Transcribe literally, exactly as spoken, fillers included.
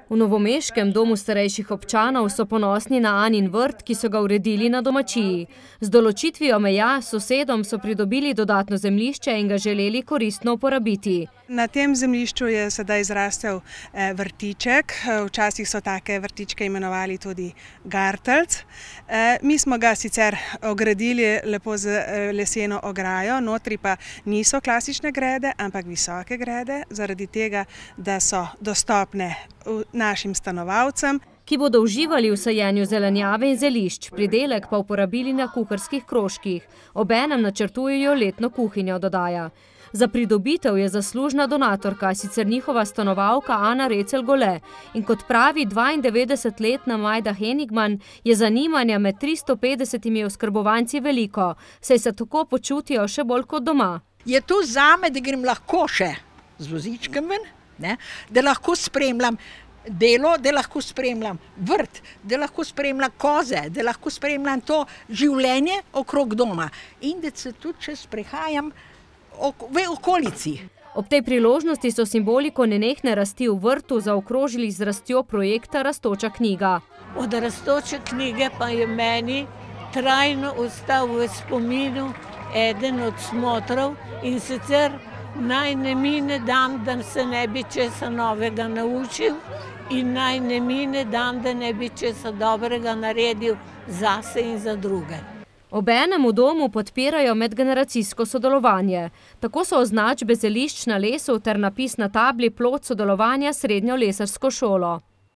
V novomeškem domu starejših občanov so ponosni na Anin vrt, ki so ga uredili na domačiji. Z določitvijo meja s sosedom so pridobili dodatno zemljišče in ga želeli koristno uporabiti. Na tem zemljišču je sedaj zrastel vrtiček. Včasih so take vrtičke imenovali tudi gartelc. Mi smo ga sicer ogradili lepo z leseno ograjo, notri pa niso klasične grede, ampak visoke grede, zaradi tega, da so dostopne našim stanovalcem, ki bodo uživali v sajenju zelenjave in zelišč, pridelek pa uporabili na kuharskih krožkih. Obenem načrtujejo letno kuhinjo, dodaja. Za pridobitev je zaslužna donatorka, sicer njihova stanovalka Ana Recelj-Gole. In kot pravi dvaindevetdesetletna Majda Henigman, je zanimanja med tristo petdesetimi oskrbovanci veliko, saj se tako počutijo še bolj kot doma. Je to zame, da grem lahko še z vozičkem ven, ne? Da lahko spremljam delo, da lahko spremljam vrt, da lahko spremljam koze, da lahko spremljam to življenje okrog doma in da se tudi če sprehajam v okolici. Ob tej priložnosti so simboliko nenehne rasti v vrtu zaokrožili z rastjo projekta Rastoča knjiga. Od Rastoče knjige pa je meni trajno ostal v spominu eden od smotrov, in sicer naj ne mine dan, da se ne bi česa novega naučil, in naj ne mine dan, da ne bi česa dobrega naredil zase in za druge. Obenem v domu podpirajo medgeneracijsko sodelovanje. Tako so označbe zelišč na lesu ter napis na tabli plod sodelovanja s srednjo lesarsko šolo.